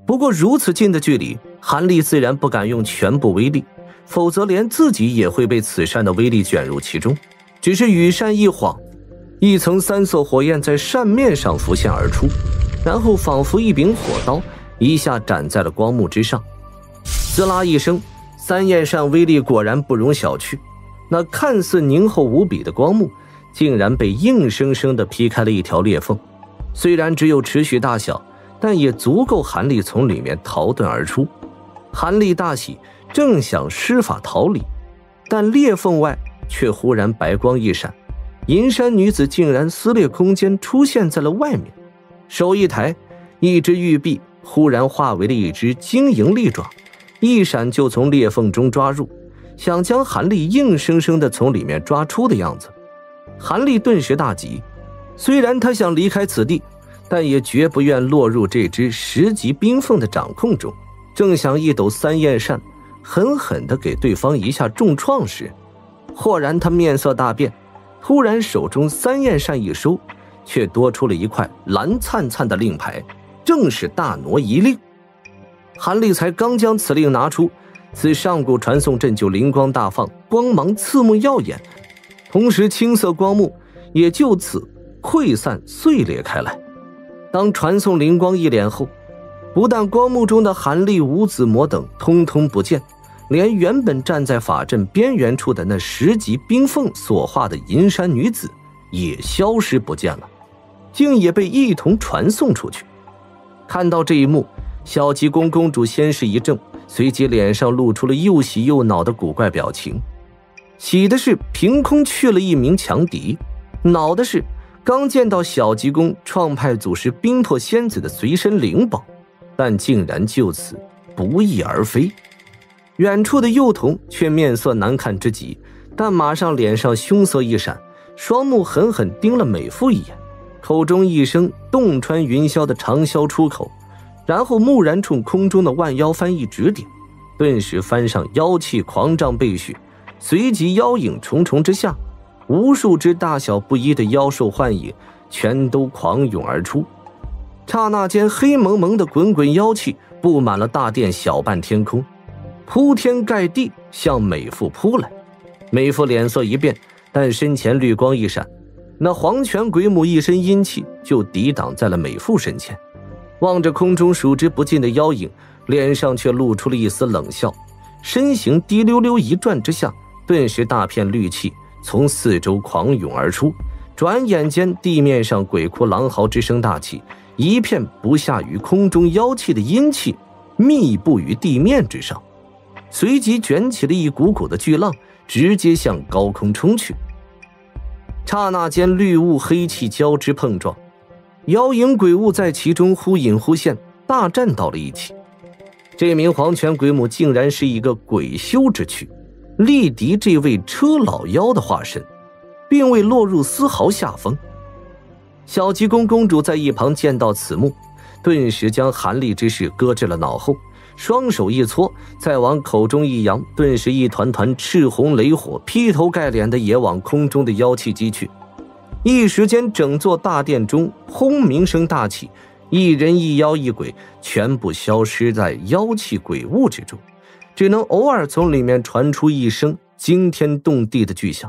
不过如此近的距离，韩立自然不敢用全部威力，否则连自己也会被此扇的威力卷入其中。只是羽扇一晃，一层3色火焰在扇面上浮现而出，然后仿佛一柄火刀，一下斩在了光幕之上。滋啦一声，三焰扇威力果然不容小觑，那看似凝厚无比的光幕竟然被硬生生地劈开了一条裂缝，虽然只有尺许大小，但也足够韩立从里面逃遁而出。韩立大喜，正想施法逃离，但裂缝外却忽然白光一闪，银山女子竟然撕裂空间出现在了外面，手一抬，一只玉臂忽然化为了一只晶莹利爪，一闪就从裂缝中抓入，想将韩立硬生生地从里面抓出的样子。韩立顿时大急，虽然他想离开此地，但也绝不愿落入这只10级冰凤的掌控中。正想一抖三焰扇，狠狠地给对方一下重创时，豁然他面色大变，突然手中三焰扇一收，却多出了一块蓝灿灿的令牌，正是大挪移令。韩立才刚将此令拿出，此上古传送阵就灵光大放，光芒刺目耀眼，同时青色光幕也就此溃散碎裂开来。当传送灵光一敛后，不但光幕中的韩立、吴子模等通通不见，连原本站在法阵边缘处的那10级冰凤所化的银山女子也消失不见了，竟也被一同传送出去。看到这一幕，小吉公公主先是一怔，随即脸上露出了又喜又恼的古怪表情。喜的是凭空去了一名强敌，恼的是刚见到小吉公创派祖师冰魄仙子的随身灵宝，但竟然就此不翼而飞。远处的幼童却面色难看之极，但马上脸上凶色一闪，双目狠狠盯了美妇一眼，口中一声洞穿云霄的长啸出口，然后蓦然冲空中的万妖幡一指点，顿时幡上妖气狂涨倍许，随即妖影重重之下，无数只大小不一的妖兽幻影全都狂涌而出。刹那间，黑蒙蒙的滚滚妖气布满了大殿小半天空，铺天盖地向美妇扑来。美妇脸色一变，但身前绿光一闪，那黄泉鬼母一身阴气就抵挡在了美妇身前。望着空中数之不尽的妖影，脸上却露出了一丝冷笑，身形滴溜溜一转之下，顿时大片绿气从四周狂涌而出，转眼间地面上鬼哭狼嚎之声大起，一片不下于空中妖气的阴气密布于地面之上，随即卷起了一股股的巨浪，直接向高空冲去。刹那间，绿雾黑气交织碰撞，妖影鬼物在其中忽隐忽现，大战到了一起。这名黄泉鬼母竟然是一个鬼修之躯，力敌这位车老妖的化身，并未落入丝毫下风。小吉公公主在一旁见到此幕，顿时将韩立之事搁置了脑后，双手一搓，再往口中一扬，顿时一团团赤红雷火劈头盖脸的也往空中的妖气击去。一时间，整座大殿中轰鸣声大起，一人一妖一鬼全部消失在妖气鬼物之中，只能偶尔从里面传出一声惊天动地的巨响。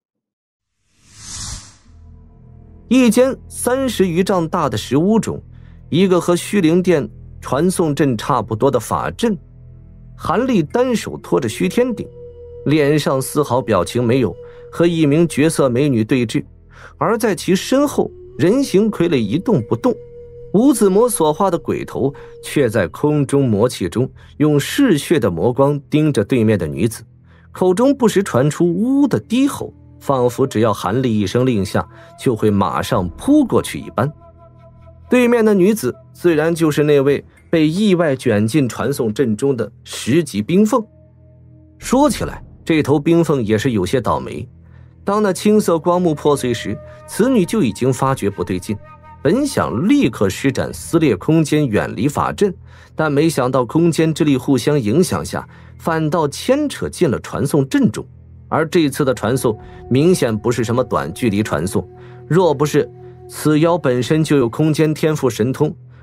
一间30余丈大的石屋中，一个和虚灵殿传送阵差不多的法阵，韩立单手托着虚天顶，脸上丝毫表情没有，和一名绝色美女对峙，而在其身后，人形傀儡一动不动，吴子模所化的鬼头却在空中魔气中用嗜血的魔光盯着对面的女子，口中不时传出呜呜的低吼，仿佛只要韩立一声令下，就会马上扑过去一般。对面的女子自然就是那位被意外卷进传送阵中的10级冰凤。说起来，这头冰凤也是有些倒霉，当那青色光幕破碎时，此女就已经发觉不对劲，本想立刻施展撕裂空间远离法阵，但没想到空间之力互相影响下，反倒牵扯进了传送阵中。而这次的传送明显不是什么短距离传送，若不是此妖本身就有空间天赋神通，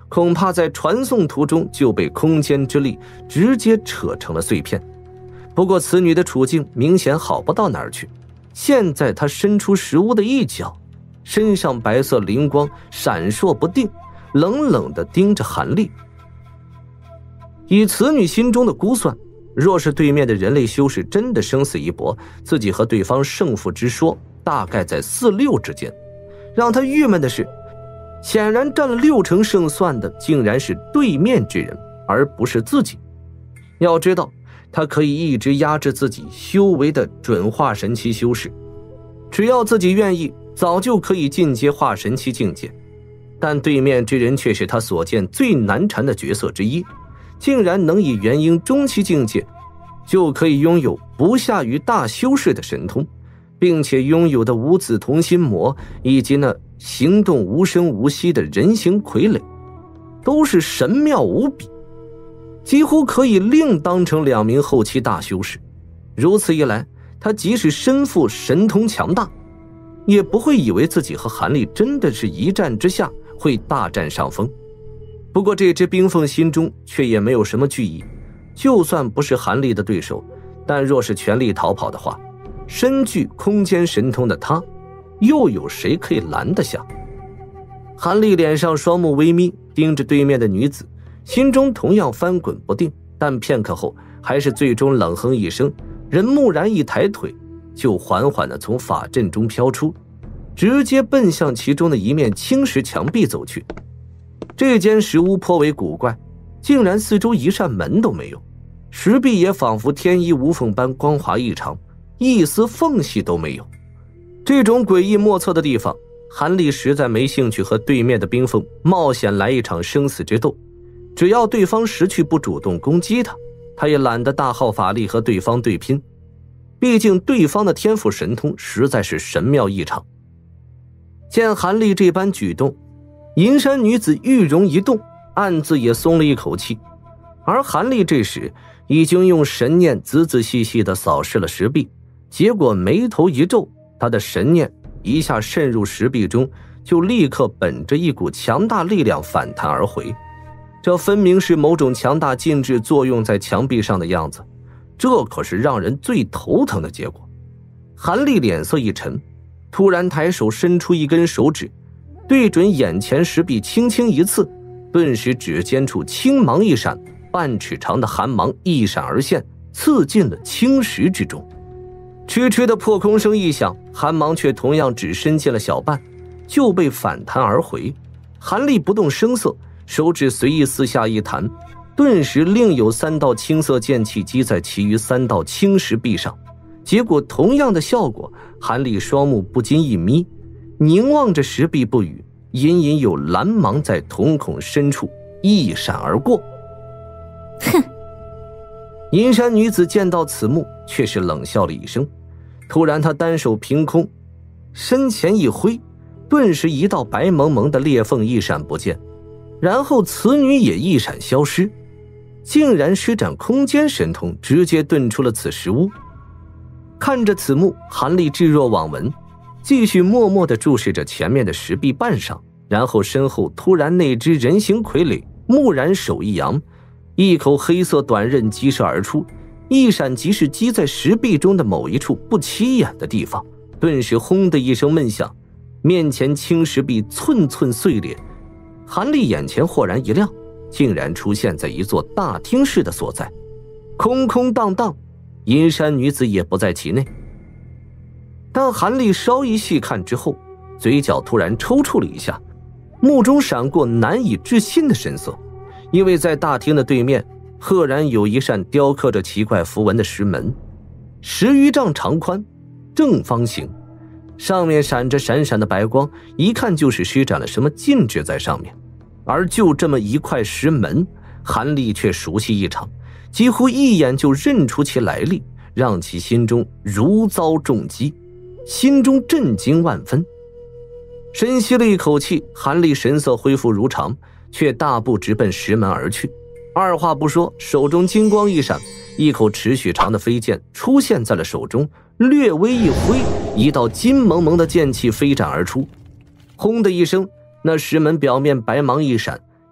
恐怕在传送途中就被空间之力直接扯成了碎片。不过此女的处境明显好不到哪儿去，现在她伸出石屋的一角，身上白色灵光闪烁不定，冷冷地盯着韩立。以此女心中的估算，若是对面的人类修士真的生死一搏，自己和对方胜负之说大概在4-6之间。让她郁闷的是，显然占了60%胜算的竟然是对面之人，而不是自己。要知道，他可以一直压制自己修为的准化神期修士，只要自己愿意，早就可以进阶化神期境界。但对面之人却是他所见最难缠的角色之一，竟然能以元婴中期境界就可以拥有不下于大修士的神通，并且拥有的五子同心魔以及那行动无声无息的人形傀儡，都是神妙无比，几乎可以另当成2名后期大修士。如此一来，他即使身负神通强大，也不会以为自己和韩立真的是一战之下会大占上风。不过这只冰凤心中却也没有什么惧意，就算不是韩立的对手，但若是全力逃跑的话，身具空间神通的他，又有谁可以拦得下？韩立脸上双目微眯，盯着对面的女子，心中同样翻滚不定，但片刻后还是最终冷哼一声，人木然一抬腿，就缓缓地从法阵中飘出，直接奔向其中的一面青石墙壁走去。这间石屋颇为古怪，竟然四周一扇门都没有，石壁也仿佛天衣无缝般光滑异常，一丝缝隙都没有。这种诡异莫测的地方，韩立实在没兴趣和对面的冰凤冒险来一场生死之斗。只要对方识趣不主动攻击他也懒得大耗法力和对方对拼，毕竟对方的天赋神通实在是神妙异常。见韩立这般举动，银山女子玉容一动，暗自也松了一口气。而韩立这时已经用神念仔仔细细地扫视了石壁，结果眉头一皱，他的神念一下渗入石壁中，就立刻本着一股强大力量反弹而回。这分明是某种强大禁制作用在墙壁上的样子，这可是让人最头疼的结果。韩立脸色一沉，突然抬手伸出一根手指，对准眼前石壁轻轻一刺，顿时指尖处青芒一闪，半尺长的寒芒一闪而现，刺进了青石之中。嗤嗤的破空声一响，寒芒却同样只伸进了小半，就被反弹而回。韩立不动声色，手指随意四下一弹，顿时另有3道青色剑气击在其余3道青石壁上。结果同样的效果，韩立双目不禁一眯，凝望着石壁不语，隐隐有蓝芒在瞳孔深处一闪而过。 哼！ 银山女子见到此幕，却是冷笑了一声。突然她单手凭空身前一挥，顿时一道白蒙蒙的裂缝一闪不见，然后此女也一闪消失，竟然施展空间神通，直接遁出了此石屋。看着此幕，韩立置若罔闻，继续默默地注视着前面的石壁半上，然后身后突然那只人形傀儡蓦然手一扬，一口黑色短刃激射而出，一闪即是击在石壁中的某一处不起眼的地方，顿时轰的一声闷响，面前青石壁寸寸碎裂。韩立眼前豁然一亮，竟然出现在一座大厅式的所在，空空荡荡，银山女子也不在其内。但韩立稍一细看之后，嘴角突然抽搐了一下，目中闪过难以置信的神色，因为在大厅的对面赫然有一扇雕刻着奇怪符文的石门，10余丈长宽，正方形，上面闪着闪闪的白光，一看就是施展了什么禁制在上面。而就这么一块石门，韩立却熟悉异常，几乎一眼就认出其来历，让其心中如遭重击，心中震惊万分。深吸了一口气，韩立神色恢复如常，却大步直奔石门而去。二话不说，手中金光一闪，一口尺许长的飞剑出现在了手中，略微一挥，一道金蒙蒙的剑气飞展而出。轰的一声，那石门表面白芒一闪，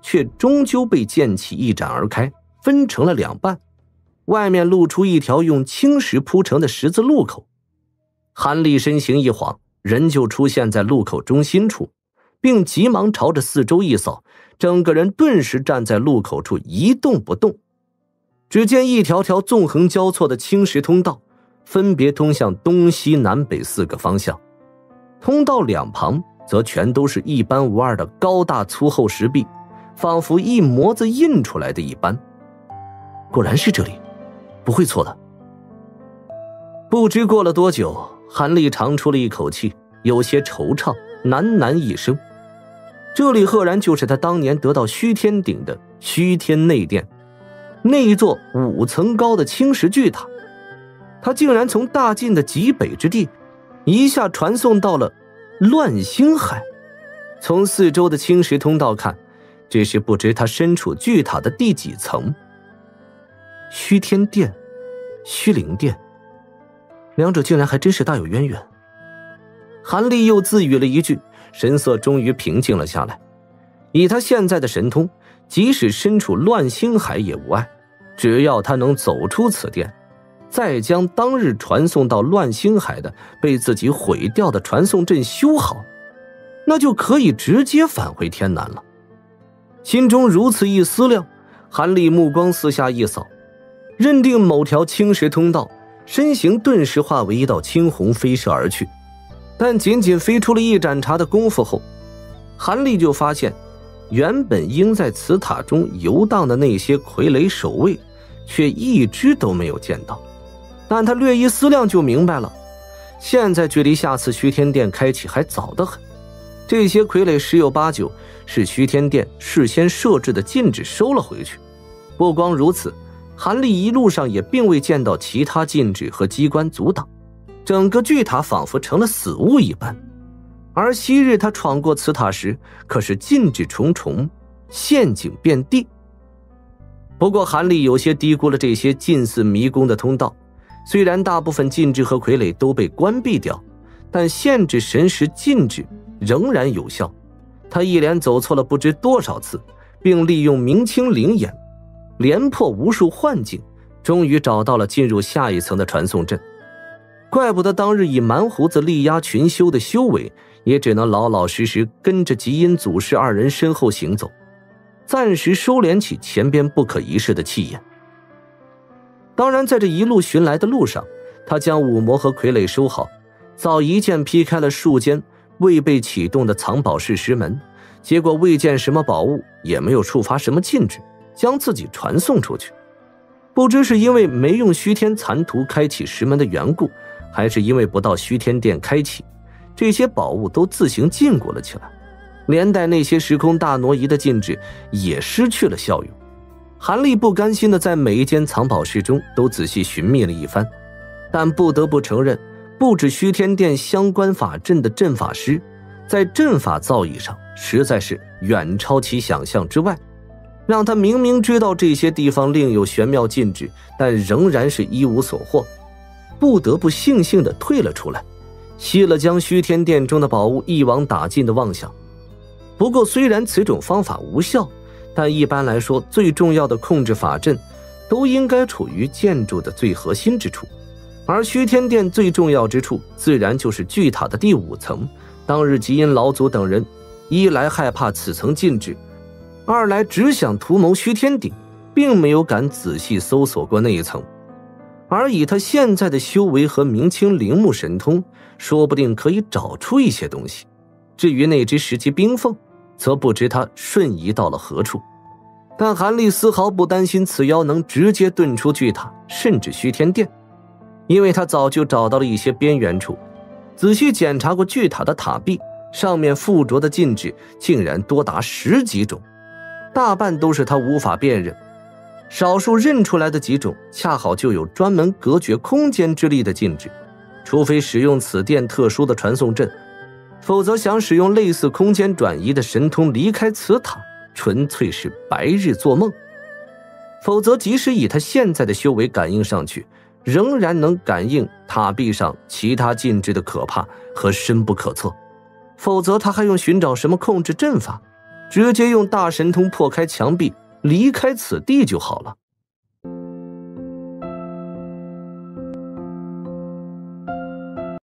却终究被剑气一展而开，分成了两半，外面露出一条用青石铺成的十字路口。韩立身形一晃，人就出现在路口中心处，并急忙朝着四周一扫，整个人顿时站在路口处一动不动。只见一条条纵横交错的青石通道，分别通向东西南北4个方向，通道两旁则全都是一般无二的高大粗厚石壁，仿佛一模子印出来的一般。果然是这里，不会错的。不知过了多久，韩立长出了一口气，有些惆怅，喃喃一声。这里赫然就是他当年得到虚天鼎的虚天内殿，那一座5层高的青石巨塔。他竟然从大晋的极北之地一下传送到了乱星海。从四周的青石通道看，只是不知他身处巨塔的第几层。虚天殿、虚灵殿，两者竟然还真是大有渊源。韩立又自语了一句，神色终于平静了下来。以他现在的神通，即使身处乱星海也无碍，只要他能走出此殿，再将当日传送到乱星海的被自己毁掉的传送阵修好，那就可以直接返回天南了。心中如此一思量，韩立目光四下一扫，认定某条青石通道，身形顿时化为一道青虹飞射而去。但仅仅飞出了一盏茶的功夫后，韩立就发现原本应在此塔中游荡的那些傀儡守卫却一只都没有见到。但他略一思量就明白了，现在距离下次虚天殿开启还早得很，这些傀儡十有八九是虚天殿事先设置的禁制收了回去。不光如此，韩立一路上也并未见到其他禁制和机关阻挡，整个巨塔仿佛成了死物一般。而昔日他闯过此塔时，可是禁制重重，陷阱遍地。不过韩立有些低估了这些近似迷宫的通道，虽然大部分禁制和傀儡都被关闭掉，但限制神识禁制仍然有效。他一连走错了不知多少次，并利用明清灵眼连破无数幻境，终于找到了进入下一层的传送阵。怪不得当日以蛮胡子力压群修的修为，也只能老老实实跟着极阴祖师2人身后行走，暂时收敛起前边不可一世的气焰。当然在这一路寻来的路上，他将武魔和傀儡收好，早一剑劈开了数间未被启动的藏宝室石门，结果未见什么宝物，也没有触发什么禁制，将自己传送出去。不知是因为没用虚天残图开启石门的缘故，还是因为不到虚天殿开启，这些宝物都自行禁锢了起来，连带那些时空大挪移的禁制也失去了效用。韩立不甘心地在每一间藏宝室中都仔细寻觅了一番，但不得不承认，布置虚天殿相关法阵的阵法师在阵法造诣上实在是远超其想象之外，让他明明知道这些地方另有玄妙禁制，但仍然是一无所获，不得不悻悻地退了出来，熄了将虚天殿中的宝物一网打尽的妄想。不过虽然此种方法无效，但一般来说最重要的控制法阵都应该处于建筑的最核心之处，而虚天殿最重要之处自然就是巨塔的第5层。当日极阴老祖等人一来害怕此层禁制，二来只想图谋虚天鼎，并没有敢仔细搜索过那一层。而以他现在的修为和明清灵木神通，说不定可以找出一些东西。至于那只10级冰凤，则不知他瞬移到了何处。但韩立丝毫不担心此妖能直接遁出巨塔，甚至虚天殿，因为他早就找到了一些边缘处，仔细检查过巨塔的塔壁，上面附着的禁制竟然多达10几种，大半都是他无法辨认，少数认出来的几种恰好就有专门隔绝空间之力的禁制，除非使用此殿特殊的传送阵，否则想使用类似空间转移的神通离开此塔，纯粹是白日做梦。否则即使以他现在的修为感应上去，仍然能感应塔壁上其他禁制的可怕和深不可测，否则他还用寻找什么控制阵法？ 直接用大神通破开墙壁，离开此地就好了。